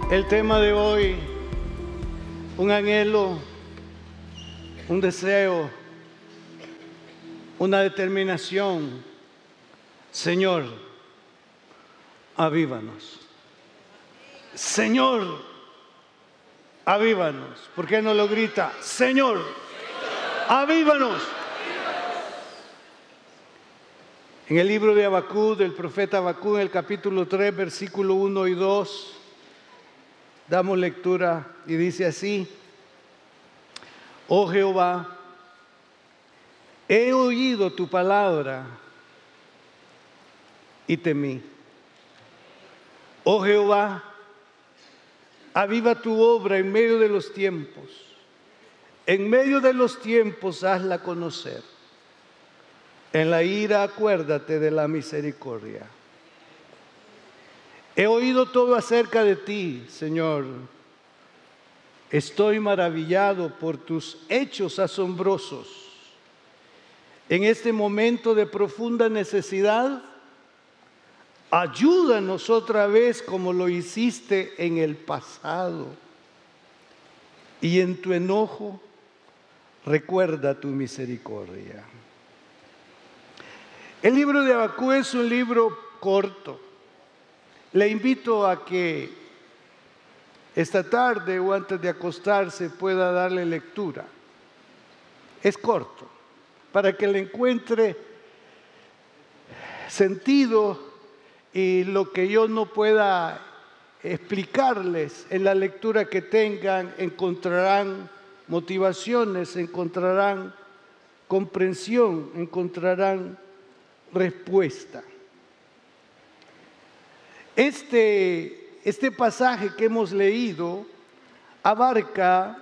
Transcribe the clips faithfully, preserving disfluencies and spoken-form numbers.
El tema de hoy, un anhelo, un deseo, una determinación. Señor, avívanos. Señor, avívanos. ¿Por qué no lo grita? Señor, avívanos. En el libro de Habacuc, del profeta Habacuc, en el capítulo tres, versículo uno y dos, damos lectura y dice así: Oh Jehová, he oído tu palabra y temí. Oh Jehová, aviva tu obra en medio de los tiempos. En medio de los tiempos hazla conocer. En la ira acuérdate de la misericordia. He oído todo acerca de ti, Señor. Estoy maravillado por tus hechos asombrosos. En este momento de profunda necesidad, ayúdanos otra vez como lo hiciste en el pasado. Y en tu enojo, recuerda tu misericordia. El libro de Habacuc es un libro corto. Le invito a que esta tarde o antes de acostarse pueda darle lectura. Es corto, para que le encuentre sentido y lo que yo no pueda explicarles en la lectura que tengan, encontrarán motivaciones, encontrarán comprensión, encontrarán respuesta. Este, este pasaje que hemos leído abarca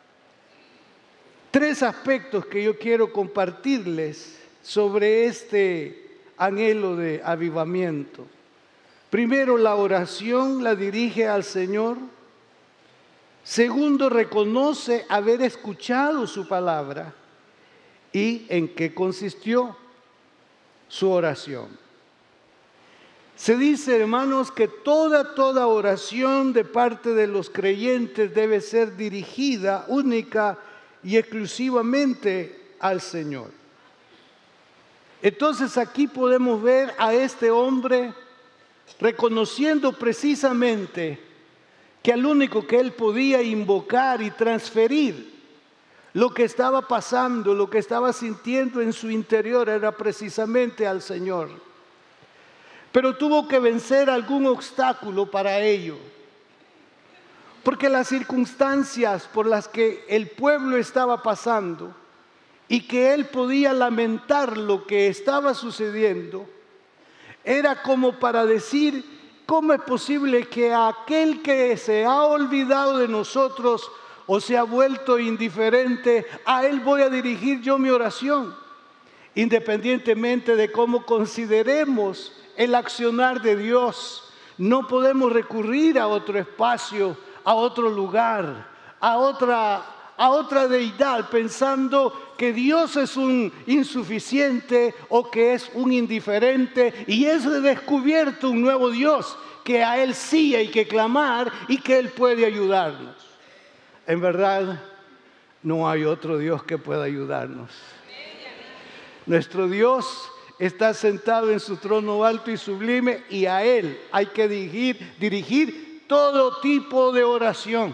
tres aspectos que yo quiero compartirles sobre este anhelo de avivamiento. Primero, la oración la dirige al Señor. Segundo, reconoce haber escuchado su palabra y en qué consistió su oración. Se dice, hermanos, que toda, toda oración de parte de los creyentes debe ser dirigida única y exclusivamente al Señor. Entonces aquí podemos ver a este hombre reconociendo precisamente que al único que él podía invocar y transferir lo que estaba pasando, lo que estaba sintiendo en su interior era precisamente al Señor. Pero tuvo que vencer algún obstáculo para ello. Porque las circunstancias por las que el pueblo estaba pasando y que él podía lamentar lo que estaba sucediendo, era como para decir, ¿cómo es posible que aquel que se ha olvidado de nosotros o se ha vuelto indiferente, a él voy a dirigir yo mi oración? Independientemente de cómo consideremos el accionar de Dios, no podemos recurrir a otro espacio, a otro lugar, a otra a otra deidad, pensando que Dios es un insuficiente o que es un indiferente, y es descubierto un nuevo Dios, que a Él sí hay que clamar y que Él puede ayudarnos. En verdad, no hay otro Dios que pueda ayudarnos. Nuestro Dios está sentado en su trono alto y sublime, y a Él hay que dirigir, dirigir todo tipo de oración.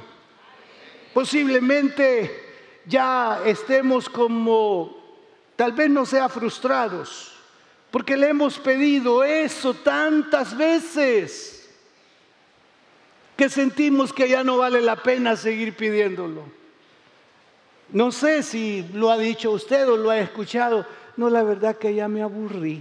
Posiblemente ya estemos como, tal vez no sea frustrados, porque le hemos pedido eso tantas veces que sentimos que ya no vale la pena seguir pidiéndolo. No sé si lo ha dicho usted o lo ha escuchado. No, la verdad que ya me aburrí.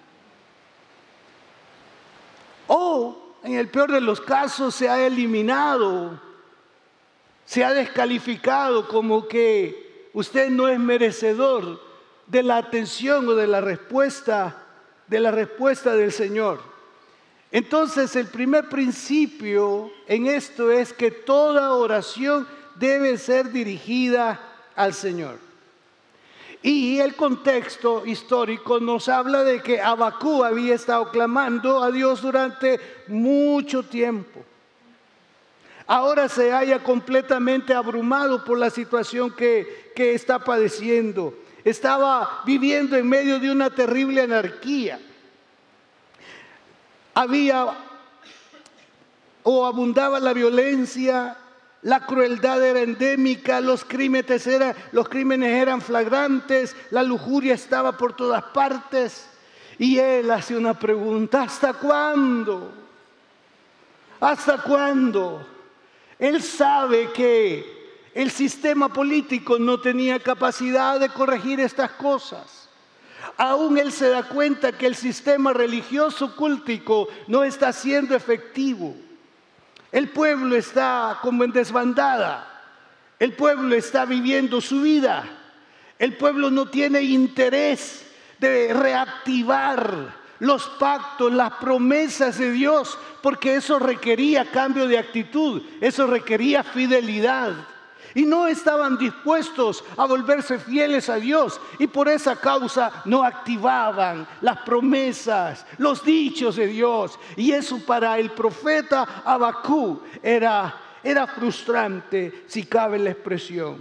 O, en el peor de los casos, se ha eliminado, se ha descalificado como que usted no es merecedor de la atención o de la respuesta, de la respuesta del Señor. Entonces, el primer principio en esto es que toda oración debe ser dirigida al Señor. Y el contexto histórico nos habla de que Habacuc había estado clamando a Dios durante mucho tiempo. ahora se halla completamente abrumado por la situación que, que está padeciendo. Estaba viviendo en medio de una terrible anarquía. Había o abundaba la violencia, la crueldad era endémica, los crímenes eran, los crímenes eran flagrantes, la lujuria estaba por todas partes. Y él hace una pregunta: ¿hasta cuándo? ¿Hasta cuándo? Él sabe que el sistema político no tenía capacidad de corregir estas cosas. Aún él se da cuenta que el sistema religioso cultico no está siendo efectivo. El pueblo está como en desbandada. El pueblo está viviendo su vida. El pueblo no tiene interés de reactivar los pactos, las promesas de Dios, porque eso requería cambio de actitud, eso requería fidelidad. Y no estaban dispuestos a volverse fieles a Dios, y por esa causa no activaban las promesas, los dichos de Dios. Y eso para el profeta Habacuc era, era frustrante, si cabe la expresión.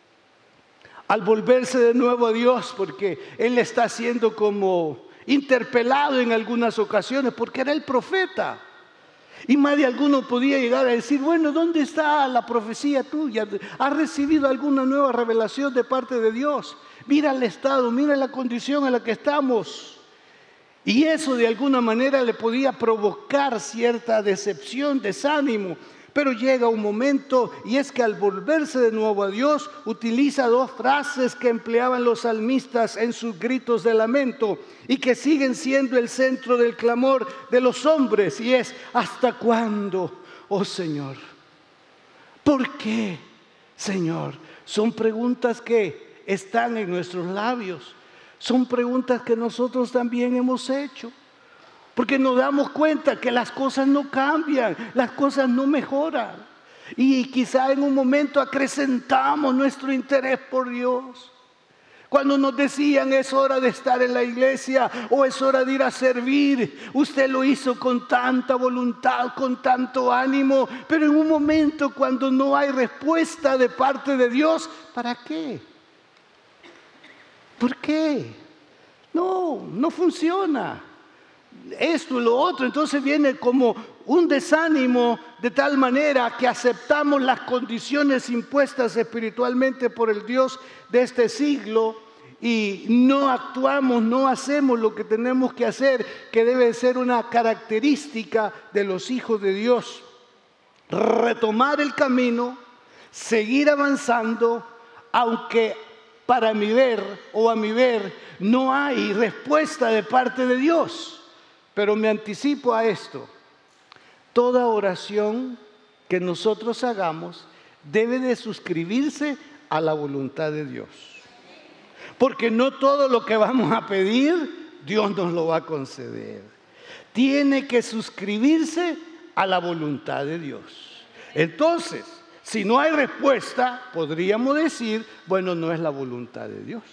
Al volverse de nuevo a Dios, porque él está siendo como interpelado en algunas ocasiones, porque era el profeta. Y más de alguno podía llegar a decir: bueno, ¿dónde está la profecía tuya? ¿Has recibido alguna nueva revelación de parte de Dios? Mira el estado, mira la condición en la que estamos. Y eso de alguna manera le podía provocar cierta decepción, desánimo. Pero llega un momento, y es que al volverse de nuevo a Dios, utiliza dos frases que empleaban los salmistas en sus gritos de lamento y que siguen siendo el centro del clamor de los hombres, y es: ¿hasta cuándo, oh Señor? ¿Por qué, Señor? Son preguntas que están en nuestros labios, son preguntas que nosotros también hemos hecho. Porque nos damos cuenta que las cosas no cambian, las cosas no mejoran. Y quizá en un momento acrecentamos nuestro interés por Dios. Cuando nos decían: es hora de estar en la iglesia o es hora de ir a servir, usted lo hizo con tanta voluntad, con tanto ánimo. Pero en un momento cuando no hay respuesta de parte de Dios, ¿para qué? ¿Por qué? No, no funciona. Esto y lo otro, entonces viene como un desánimo, de tal manera que aceptamos las condiciones impuestas espiritualmente por el Dios de este siglo y no actuamos, no hacemos lo que tenemos que hacer, que debe ser una característica de los hijos de Dios. Retomar el camino, seguir avanzando, aunque para mi ver o a mi ver no hay respuesta de parte de Dios. Pero me anticipo a esto: toda oración que nosotros hagamos debe de suscribirse a la voluntad de Dios. Porque no todo lo que vamos a pedir, Dios nos lo va a conceder. Tiene que suscribirse a la voluntad de Dios. Entonces, si no hay respuesta, podríamos decir: bueno, no es la voluntad de Dios.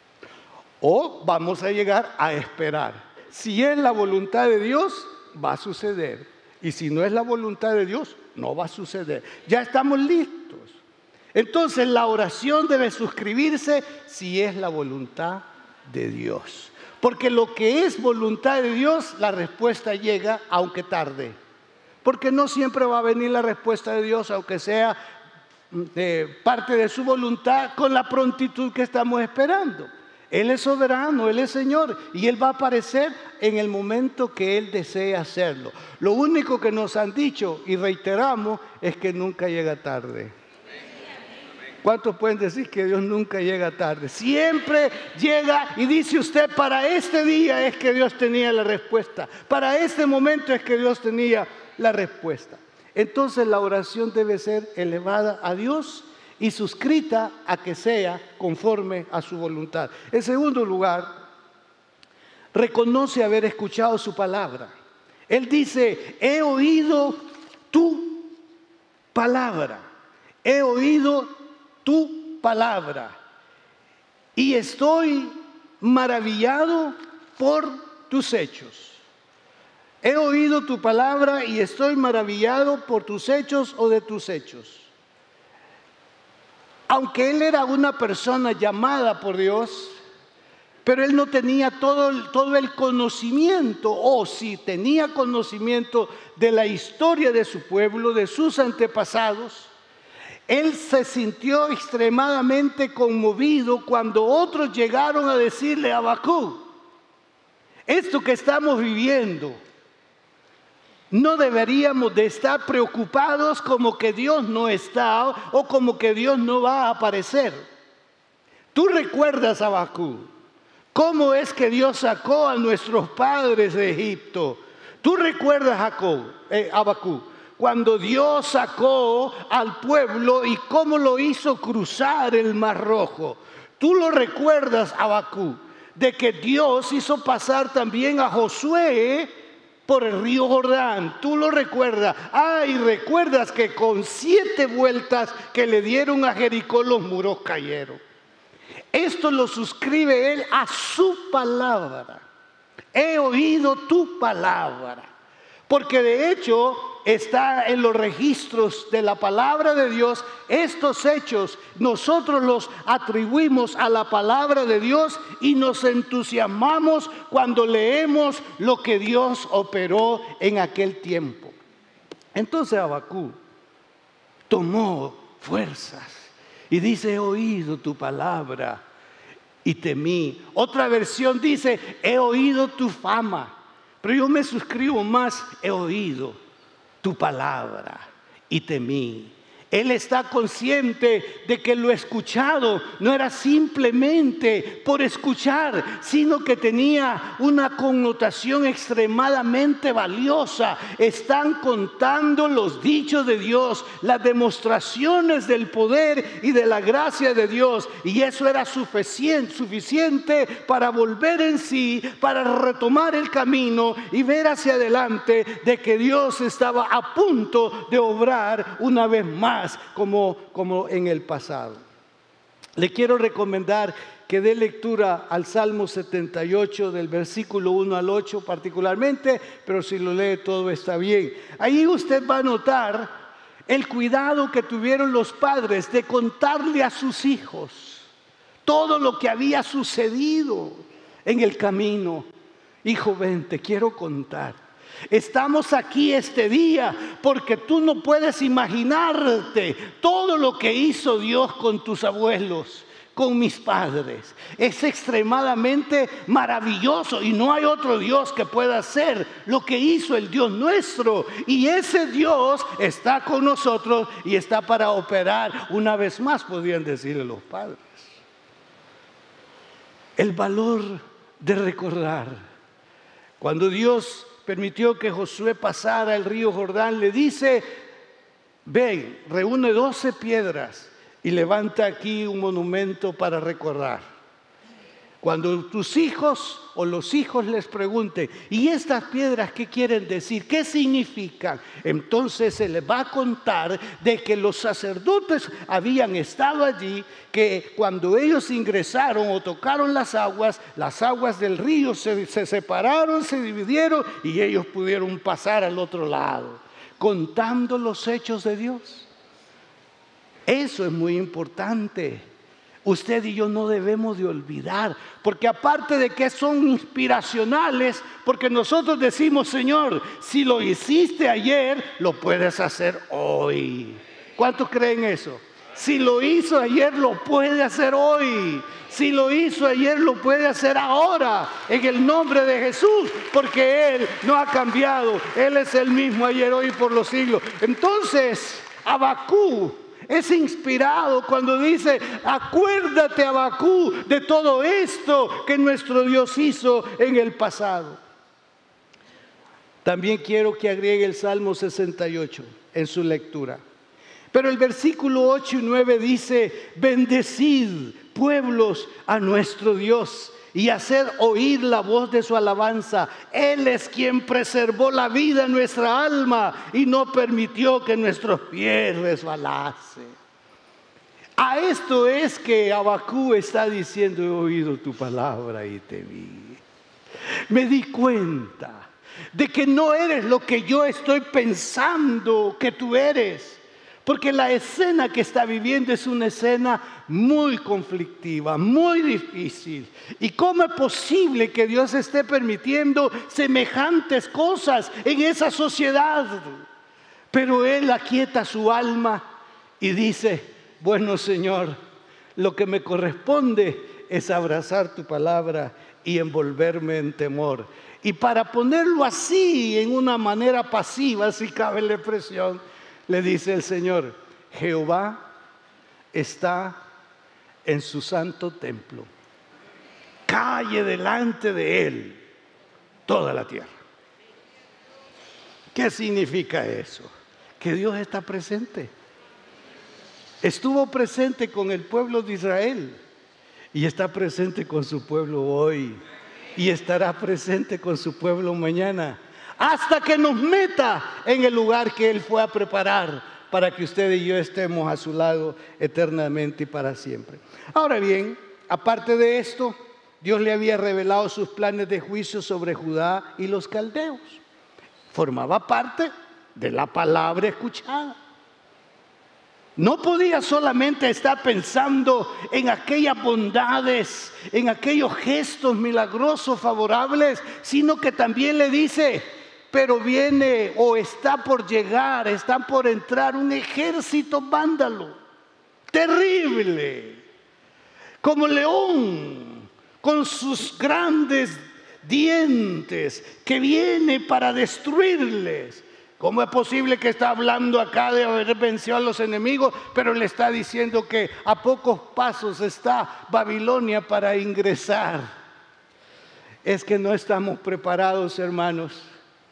O vamos a llegar a esperar. Si es la voluntad de Dios, va a suceder. Y si no es la voluntad de Dios, no va a suceder. Ya estamos listos. Entonces la oración debe suscribirse si es la voluntad de Dios. Porque lo que es voluntad de Dios, la respuesta llega aunque tarde. Porque no siempre va a venir la respuesta de Dios, aunque sea de parte de su voluntad, con la prontitud que estamos esperando. Él es soberano, Él es Señor, y Él va a aparecer en el momento que Él desee hacerlo. Lo único que nos han dicho y reiteramos es que nunca llega tarde. ¿Cuántos pueden decir que Dios nunca llega tarde? Siempre llega, y dice usted: para este día es que Dios tenía la respuesta. Para este momento es que Dios tenía la respuesta. Entonces la oración debe ser elevada a Dios y suscrita a que sea conforme a su voluntad. En segundo lugar, reconoce haber escuchado su palabra. Él dice: he oído tu palabra, he oído tu palabra y estoy maravillado por tus hechos. He oído tu palabra y estoy maravillado por tus hechos o de tus hechos. Aunque él era una persona llamada por Dios, pero él no tenía todo, todo el conocimiento, o si tenía conocimiento de la historia de su pueblo, de sus antepasados. Él se sintió extremadamente conmovido cuando otros llegaron a decirle a Habacuc: esto que estamos viviendo, no deberíamos de estar preocupados como que Dios no está o como que Dios no va a aparecer. Tú recuerdas, Habacuc, cómo es que Dios sacó a nuestros padres de Egipto. Tú recuerdas, Jacob, eh, Habacuc, cuando Dios sacó al pueblo y cómo lo hizo cruzar el Mar Rojo. Tú lo recuerdas, Habacuc, de que Dios hizo pasar también a Josué por el río Jordán. Tú lo recuerdas. Ah, y recuerdas que con siete vueltas que le dieron a Jericó, los muros cayeron. Esto lo suscribe él a su palabra. He oído tu palabra. Porque de hecho está en los registros de la palabra de Dios. Estos hechos nosotros los atribuimos a la palabra de Dios y nos entusiasmamos cuando leemos lo que Dios operó en aquel tiempo. Entonces Habacuc tomó fuerzas y dice: he oído tu palabra y temí. Otra versión dice: he oído tu fama. Pero yo me suscribo más: he oído tu palabra y temí. Él está consciente de que lo escuchado no era simplemente por escuchar, sino que tenía una connotación extremadamente valiosa. Están contando los dichos de Dios, las demostraciones del poder y de la gracia de Dios. Y eso era suficiente, suficiente para volver en sí, para retomar el camino y ver hacia adelante de que Dios estaba a punto de obrar una vez más. Como, como en el pasado. Le quiero recomendar que dé lectura al Salmo setenta y ocho del versículo uno al ocho particularmente, pero si lo lee todo está bien. Ahí usted va a notar el cuidado que tuvieron los padres de contarle a sus hijos todo lo que había sucedido en el camino. Hijo, ven, te quiero contar. Estamos aquí este día porque tú no puedes imaginarte todo lo que hizo Dios con tus abuelos, con mis padres. Es extremadamente maravilloso y no hay otro Dios que pueda hacer lo que hizo el Dios nuestro. Y ese Dios está con nosotros y está para operar una vez más, podrían decirle los padres. El valor de recordar. Cuando Dios permitió que Josué pasara el río Jordán, le dice: ven, reúne doce piedras y levanta aquí un monumento para recordar. Cuando tus hijos o los hijos les pregunten: ¿y estas piedras qué quieren decir? ¿Qué significan? Entonces se les va a contar de que los sacerdotes habían estado allí, que cuando ellos ingresaron o tocaron las aguas, las aguas del río se, se separaron, se dividieron y ellos pudieron pasar al otro lado, contando los hechos de Dios. Eso es muy importante. Usted y yo no debemos de olvidar, porque aparte de que son inspiracionales, porque nosotros decimos: Señor, si lo hiciste ayer, lo puedes hacer hoy. ¿Cuántos creen eso? Si lo hizo ayer, lo puede hacer hoy. Si lo hizo ayer, lo puede hacer ahora, en el nombre de Jesús, porque Él no ha cambiado. Él es el mismo ayer, hoy y por los siglos. Entonces, Habacuc es inspirado cuando dice: acuérdate, Habacuc, de todo esto que nuestro Dios hizo en el pasado. También quiero que agregue el Salmo sesenta y ocho en su lectura. Pero el versículo ocho y nueve dice: bendecid, pueblos, a nuestro Dios y haced oír la voz de su alabanza. Él es quien preservó la vida en nuestra alma y no permitió que nuestros pies resbalasen. A esto es que Habacuc está diciendo: he oído tu palabra y te vi. Me di cuenta de que no eres lo que yo estoy pensando que tú eres. Porque la escena que está viviendo es una escena muy conflictiva, muy difícil. ¿Y cómo es posible que Dios esté permitiendo semejantes cosas en esa sociedad? Pero Él aquieta su alma y dice: bueno, Señor, lo que me corresponde es abrazar tu palabra y envolverme en temor. Y para ponerlo así, en una manera pasiva, si cabe la expresión, le dice el Señor: Jehová está en su santo templo. Calle delante de Él toda la tierra. ¿Qué significa eso? Que Dios está presente. Estuvo presente con el pueblo de Israel y está presente con su pueblo hoy. Y estará presente con su pueblo mañana, hasta que nos meta en el lugar que Él fue a preparar para que usted y yo estemos a su lado eternamente y para siempre. Ahora bien, aparte de esto, Dios le había revelado sus planes de juicio sobre Judá y los caldeos. Formaba parte de la palabra escuchada. No podía solamente estar pensando en aquellas bondades, en aquellos gestos milagrosos, favorables, sino que también le dice: pero viene o está por llegar, está por entrar un ejército vándalo, terrible, como león, con sus grandes dientes, que viene para destruirles. ¿Cómo es posible que está hablando acá de haber vencido a los enemigos, pero le está diciendo que a pocos pasos está Babilonia para ingresar? Es que no estamos preparados, hermanos,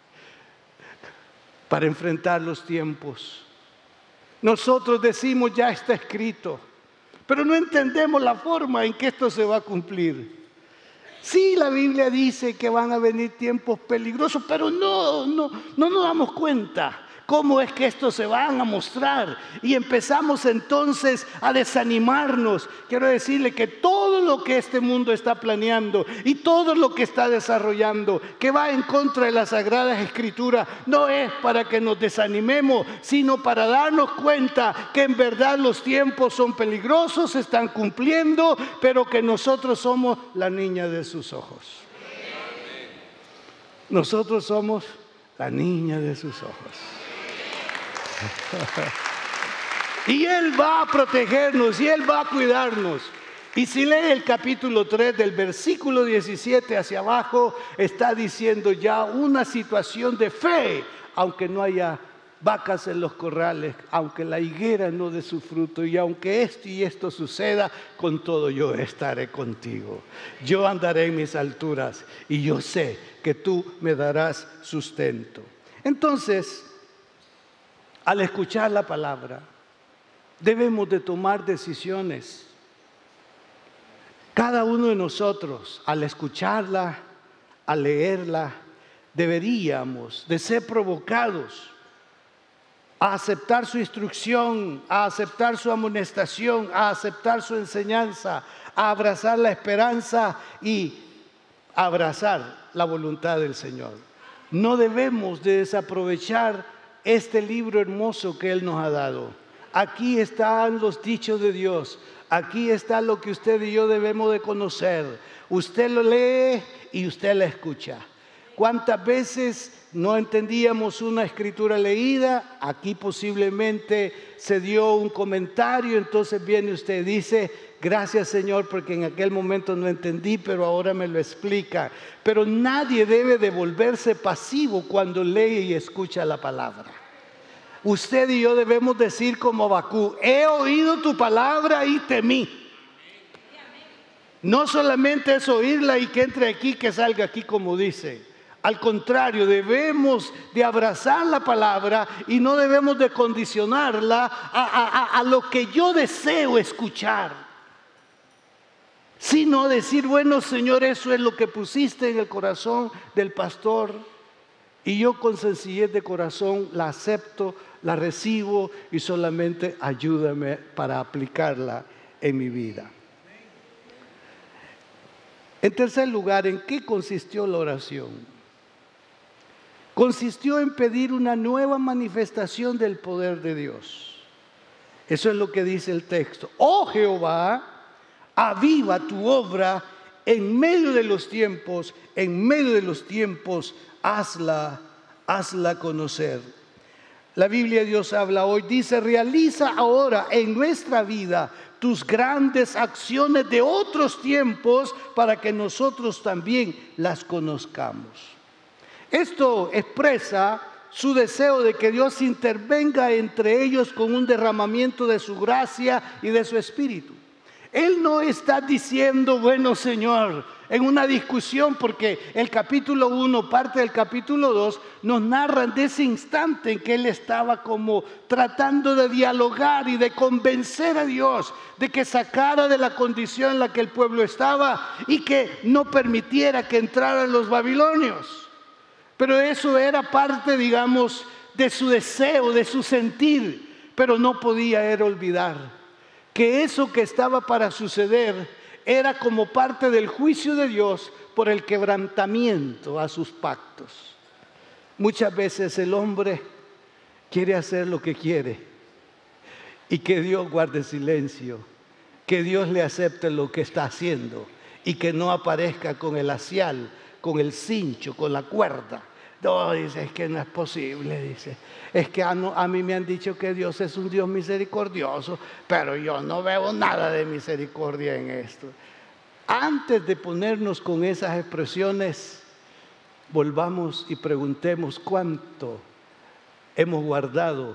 para enfrentar los tiempos. Nosotros decimos: ya está escrito, pero no entendemos la forma en que esto se va a cumplir. Sí, la Biblia dice que van a venir tiempos peligrosos, pero no, no, no nos damos cuenta cómo es que estos se van a mostrar. Y empezamos entonces a desanimarnos. Quiero decirle que todo lo que este mundo está planeando y todo lo que está desarrollando, que va en contra de las Sagradas Escrituras, no es para que nos desanimemos, sino para darnos cuenta que en verdad los tiempos son peligrosos, se están cumpliendo, pero que nosotros somos la niña de sus ojos. Nosotros somos la niña de sus ojos. Y Él va a protegernos y Él va a cuidarnos. Y si lee el capítulo tres del versículo diecisiete hacia abajo, está diciendo ya una situación de fe, aunque no haya vacas en los corrales, aunque la higuera no dé su fruto, y aunque esto y esto suceda, con todo yo estaré contigo. Yo andaré en mis alturas y yo sé que tú me darás sustento. Entonces, al escuchar la palabra, debemos de tomar decisiones. Cada uno de nosotros, al escucharla, al leerla, deberíamos de ser provocados a aceptar su instrucción, a aceptar su amonestación, a aceptar su enseñanza, a abrazar la esperanza y a abrazar la voluntad del Señor. No debemos de desaprovechar este libro hermoso que Él nos ha dado. Aquí están los dichos de Dios. Aquí está lo que usted y yo debemos de conocer. Usted lo lee y usted la escucha. ¿Cuántas veces no entendíamos una escritura leída? Aquí posiblemente se dio un comentario, entonces viene usted y dice: gracias, Señor, porque en aquel momento no entendí, pero ahora me lo explica. Pero nadie debe de volverse pasivo cuando lee y escucha la palabra. Usted y yo debemos decir como Habacuc: he oído tu palabra y temí. No solamente es oírla y que entre aquí, que salga aquí, como dice. Al contrario, debemos de abrazar la palabra y no debemos de condicionarla a, a, a lo que yo deseo escuchar, sino decir: bueno, Señor, eso es lo que pusiste en el corazón del pastor, y yo con sencillez de corazón la acepto, la recibo, y solamente ayúdame para aplicarla en mi vida. En tercer lugar, ¿en qué consistió la oración? consistió en pedir una nueva manifestación del poder de Dios. Eso es lo que dice el texto. Oh Jehová, aviva tu obra en medio de los tiempos, en medio de los tiempos, hazla, hazla conocer. La Biblia de Dios habla hoy, dice, realiza ahora en nuestra vida tus grandes acciones de otros tiempos para que nosotros también las conozcamos. Esto expresa su deseo de que Dios intervenga entre ellos con un derramamiento de su gracia y de su espíritu. Él no está diciendo, bueno, Señor, en una discusión, porque el capítulo uno, parte del capítulo dos, nos narran de ese instante en que Él estaba como tratando de dialogar y de convencer a Dios de que sacara de la condición en la que el pueblo estaba y que no permitiera que entraran los babilonios. Pero eso era parte, digamos, de su deseo, de su sentir, pero no podía él olvidar que eso que estaba para suceder era como parte del juicio de Dios por el quebrantamiento a sus pactos. Muchas veces el hombre quiere hacer lo que quiere y que Dios guarde silencio, que Dios le acepte lo que está haciendo y que no aparezca con el lacial, con el cincho, con la cuerda. No, dice, es que no es posible, dice. Es que a, no, a mí me han dicho que Dios es un Dios misericordioso, pero yo no veo nada de misericordia en esto. Antes de ponernos con esas expresiones, volvamos y preguntemos cuánto hemos guardado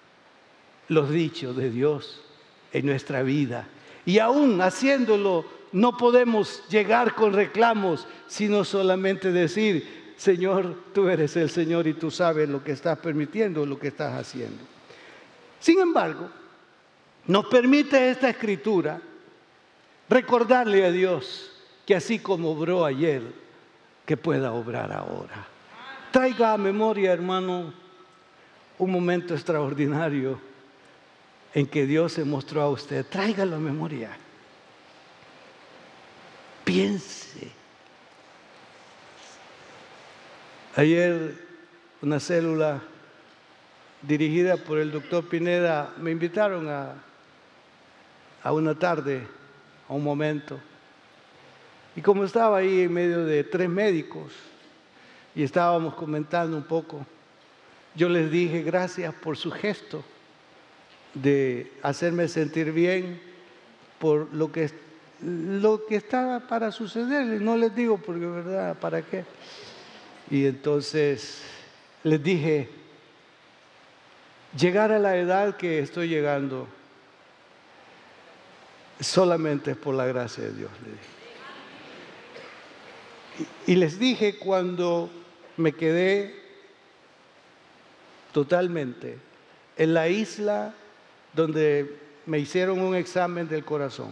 los dichos de Dios en nuestra vida. Y aún haciéndolo, no podemos llegar con reclamos, sino solamente decir, Señor, tú eres el Señor y tú sabes lo que estás permitiendo, lo que estás haciendo. Sin embargo, nos permite esta escritura recordarle a Dios que así como obró ayer, que pueda obrar ahora. Traiga a memoria, hermano, un momento extraordinario en que Dios se mostró a usted. Tráigalo a memoria. Piense. Ayer una célula dirigida por el doctor Pineda me invitaron a, a una tarde, a un momento. Y como estaba ahí en medio de tres médicos y estábamos comentando un poco, yo les dije gracias por su gesto de hacerme sentir bien por lo que, lo que estaba para suceder. No les digo porque, ¿verdad? ¿Para qué? Y entonces les dije, llegar a la edad que estoy llegando solamente es por la gracia de Dios, le dije. Y, y les dije cuando me quedé totalmente en la isla donde me hicieron un examen del corazón.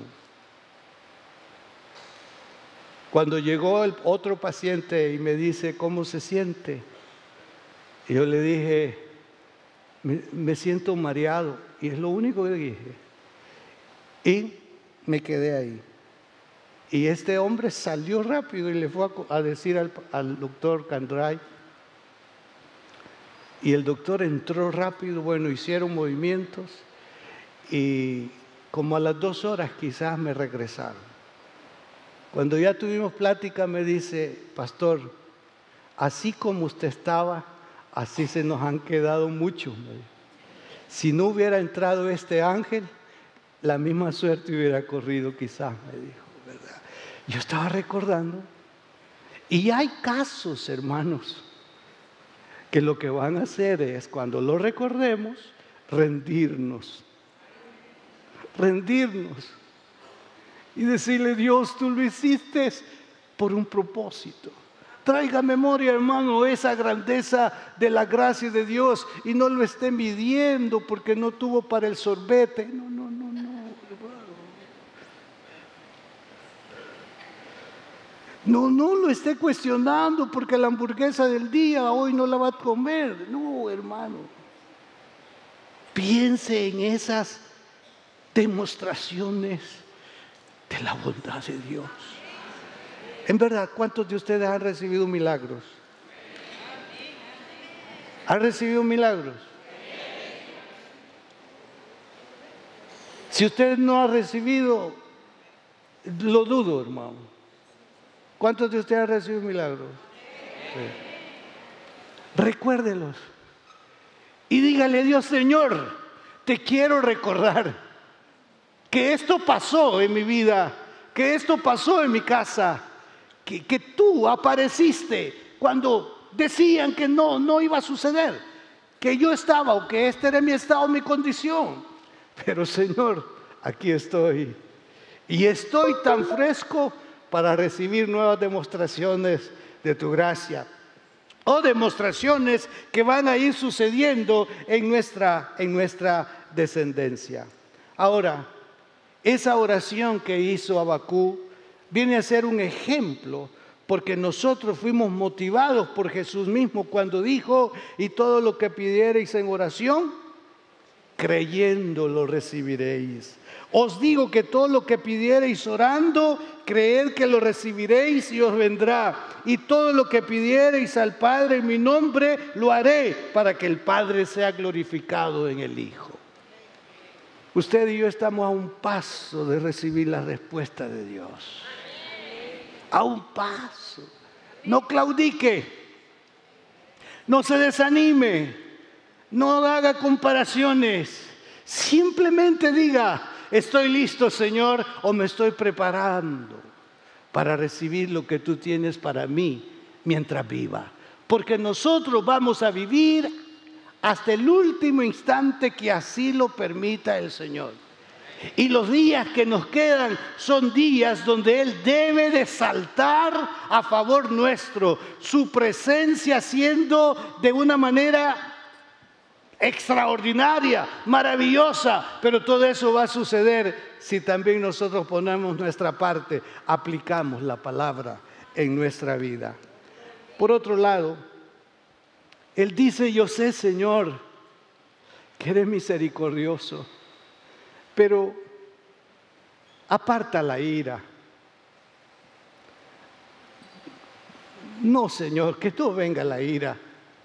Cuando llegó el otro paciente y me dice, ¿cómo se siente? Y yo le dije, me, me siento mareado. Y es lo único que dije. Y me quedé ahí. Y este hombre salió rápido y le fue a, a decir al, al doctor Candray. Y el doctor entró rápido, bueno, hicieron movimientos. Y como a las dos horas quizás me regresaron. Cuando ya tuvimos plática me dice, pastor, así como usted estaba, así se nos han quedado muchos. Si no hubiera entrado este ángel, la misma suerte hubiera corrido quizás, me dijo, ¿verdad? Yo estaba recordando. Y hay casos, hermanos, que lo que van a hacer es, cuando lo recordemos, rendirnos. Rendirnos. Y decirle, Dios, tú lo hiciste por un propósito. Traiga a memoria, hermano, esa grandeza de la gracia de Dios y no lo esté midiendo porque no tuvo para el sorbete. No, no, no, no, hermano. No, no lo esté cuestionando porque la hamburguesa del día hoy no la va a comer. No, hermano. Piense en esas demostraciones de la bondad de Dios. En verdad, ¿cuántos de ustedes han recibido milagros? ¿Ha recibido milagros? Si usted no ha recibido, lo dudo, hermano. ¿Cuántos de ustedes han recibido milagros? Sí. Recuérdelos. Y dígale a Dios: Señor, te quiero recordar que esto pasó en mi vida, que esto pasó en mi casa, que, que tú apareciste cuando decían que no, no iba a suceder, que yo estaba o que este era mi estado, mi condición. Pero Señor, aquí estoy. Y estoy tan fresco para recibir nuevas demostraciones de tu gracia. O demostraciones que van a ir sucediendo en nuestra, en nuestra descendencia. Ahora, esa oración que hizo Habacuc viene a ser un ejemplo, porque nosotros fuimos motivados por Jesús mismo cuando dijo: y todo lo que pidiereis en oración, creyendo lo recibiréis. Os digo que todo lo que pidiereis orando, creed que lo recibiréis y os vendrá. Y todo lo que pidiereis al Padre en mi nombre, lo haré, para que el Padre sea glorificado en el Hijo. Usted y yo estamos a un paso de recibir la respuesta de Dios. A un paso. No claudique, no se desanime, no haga comparaciones. Simplemente diga: estoy listo, Señor, o me estoy preparando para recibir lo que tú tienes para mí mientras viva. Porque nosotros vamos a vivir hasta el último instante que así lo permita el Señor. Y los días que nos quedan son días donde Él debe de saltar a favor nuestro, su presencia siendo de una manera extraordinaria, maravillosa, pero todo eso va a suceder si también nosotros ponemos nuestra parte, aplicamos la palabra en nuestra vida. Por otro lado, Él dice: yo sé, Señor, que eres misericordioso, pero aparta la ira. No, Señor, que no venga la ira.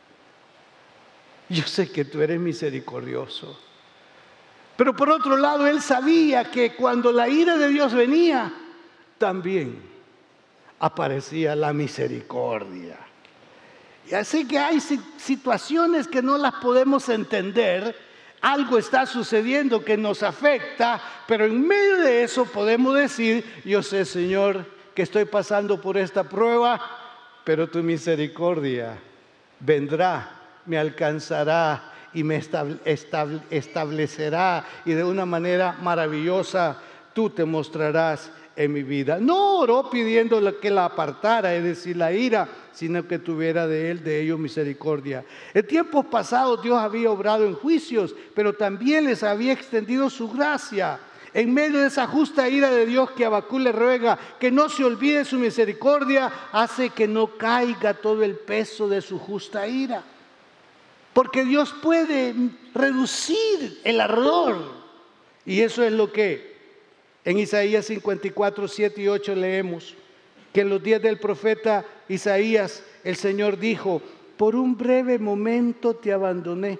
Yo sé que tú eres misericordioso. Pero por otro lado, él sabía que cuando la ira de Dios venía, también aparecía la misericordia. Y así que hay situaciones que no las podemos entender. Algo está sucediendo que nos afecta, pero en medio de eso podemos decir: yo sé, Señor, que estoy pasando por esta prueba, pero tu misericordia vendrá, me alcanzará y me establecerá, y de una manera maravillosa tú te mostrarás en mi vida. No oró pidiendo que la apartara, es decir, la ira, sino que tuviera de él, de ellos, misericordia. En tiempos pasados Dios había obrado en juicios, pero también les había extendido su gracia. En medio de esa justa ira de Dios que Habacuc le ruega que no se olvide su misericordia, hace que no caiga todo el peso de su justa ira. Porque Dios puede reducir el ardor. Y eso es lo que en Isaías cincuenta y cuatro, siete y ocho leemos. Que en los días del profeta Isaías el Señor dijo: por un breve momento te abandoné,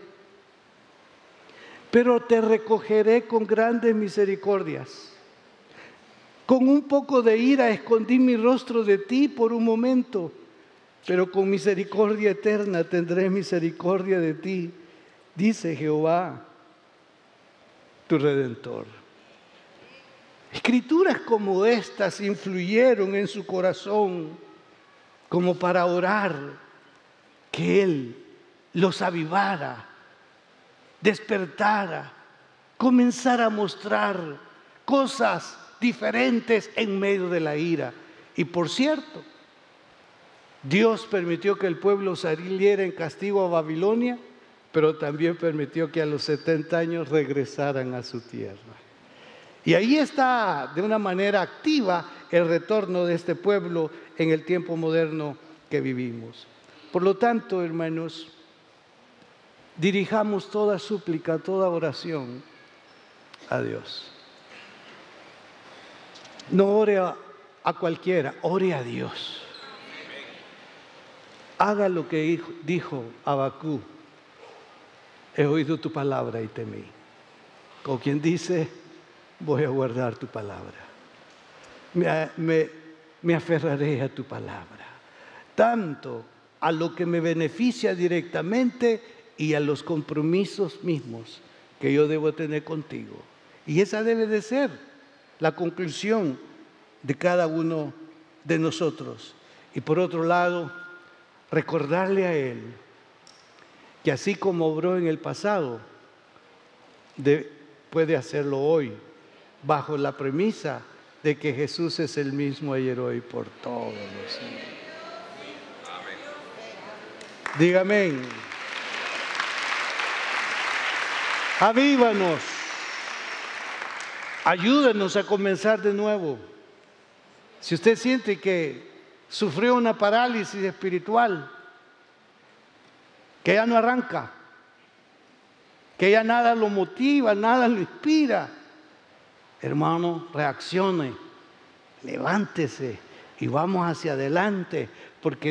pero te recogeré con grandes misericordias. Con un poco de ira escondí mi rostro de ti por un momento, pero con misericordia eterna tendré misericordia de ti, dice Jehová, tu Redentor. Escrituras como estas influyeron en su corazón como para orar que Él los avivara, despertara, comenzara a mostrar cosas diferentes en medio de la ira. Y por cierto, Dios permitió que el pueblo saliera en castigo a Babilonia, pero también permitió que a los setenta años regresaran a su tierra. Y ahí está de una manera activa el retorno de este pueblo en el tiempo moderno que vivimos. Por lo tanto, hermanos, dirijamos toda súplica, toda oración a Dios. No ore a, a cualquiera, ore a Dios. Haga lo que dijo Habacuc, he oído tu palabra y temí. Como quien dice, voy a guardar tu palabra. Me, me, me aferraré a tu palabra, tanto a lo que me beneficia directamente y a los compromisos mismos que yo debo tener contigo. Y esa debe de ser la conclusión de cada uno de nosotros. Y por otro lado, recordarle a Él que así como obró en el pasado, de, puede hacerlo hoy, bajo la premisa de que Jesús es el mismo ayer, hoy, por todos los siglos. Diga amén. Avívanos. Ayúdanos a comenzar de nuevo. Si usted siente que sufrió una parálisis espiritual, que ya no arranca, que ya nada lo motiva, nada lo inspira, hermano, reaccione, levántese y vamos hacia adelante, porque